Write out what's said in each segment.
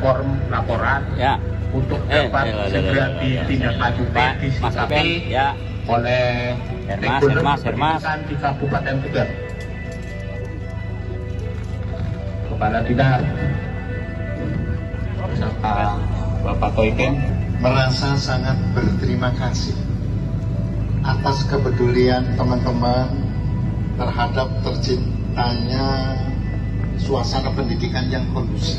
form laporan ya, untuk dapat segera ditindaklanjuti disikapi ya, oleh Hermas. di Kabupaten Tegal. Kepala Dinas bersama Bapak Toiken merasa sangat berterima kasih atas kepedulian teman-teman terhadap terciptanya suasana pendidikan yang kondusif.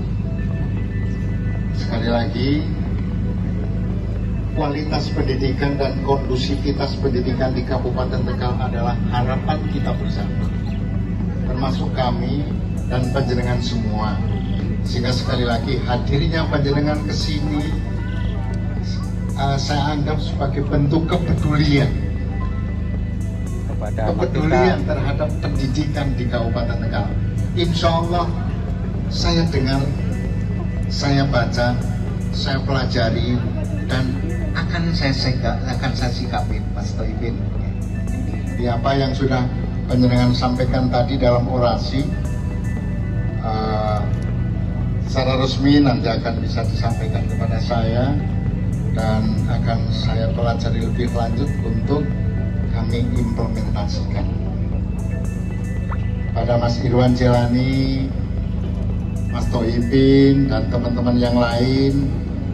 Sekali lagi, kualitas pendidikan dan kondusivitas pendidikan di Kabupaten Tegal adalah harapan kita bersama, termasuk kami dan panjenengan semua. Sehingga sekali lagi hadirnya panjenengan ke sini saya anggap sebagai bentuk kepedulian terhadap pendidikan di Kabupaten Tegal. Insya Allah saya dengar, saya baca, saya pelajari, dan akan saya sikapi, Mas Toibin. Di apa yang sudah panjenengan sampaikan tadi dalam orasi, secara resmi nanti akan bisa disampaikan kepada saya dan akan saya pelajari lebih lanjut untuk kami implementasikan. Pada Mas Irwan Jelani, Mas Toibin, dan teman-teman yang lain,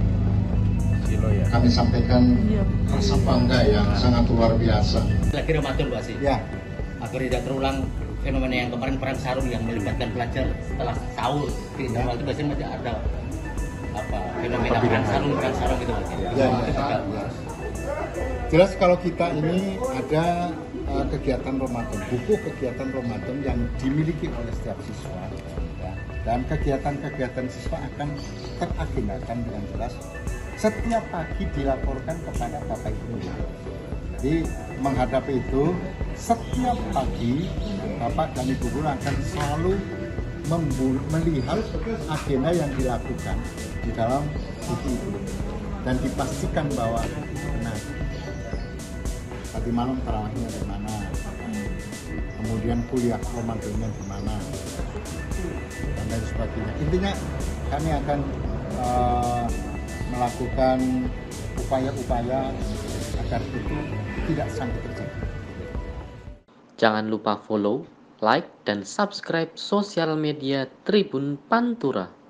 kami sampaikan rasa bangga yang sangat luar biasa. Lagi Ramadan, Pak Sih. Ya. Agar tidak terulang fenomena yang kemarin perang sarung yang melibatkan pelajar setelah sahur di internal itu biasanya masih ada fenomena perang sarung gitu, Pak. Ya. Jelas kalau kita ini ada kegiatan Ramadan, buku kegiatan Ramadan yang dimiliki oleh setiap siswa, ya, dan kegiatan-kegiatan siswa akan teragendakan dengan jelas. Setiap pagi dilaporkan kepada Bapak Ibu. Jadi menghadapi itu, setiap pagi Bapak dan Ibu guru akan selalu melihat agenda yang dilakukan di dalam buku itu dan dipastikan bahwa benar. Tadi malam tarawihnya di mana, kemudian kuliah Ramadannya di mana, dan lain sebagainya. Intinya kami akan melakukan upaya-upaya agar itu tidak sampai terjadi. Jangan lupa follow, like, dan subscribe sosial media Tribun Pantura.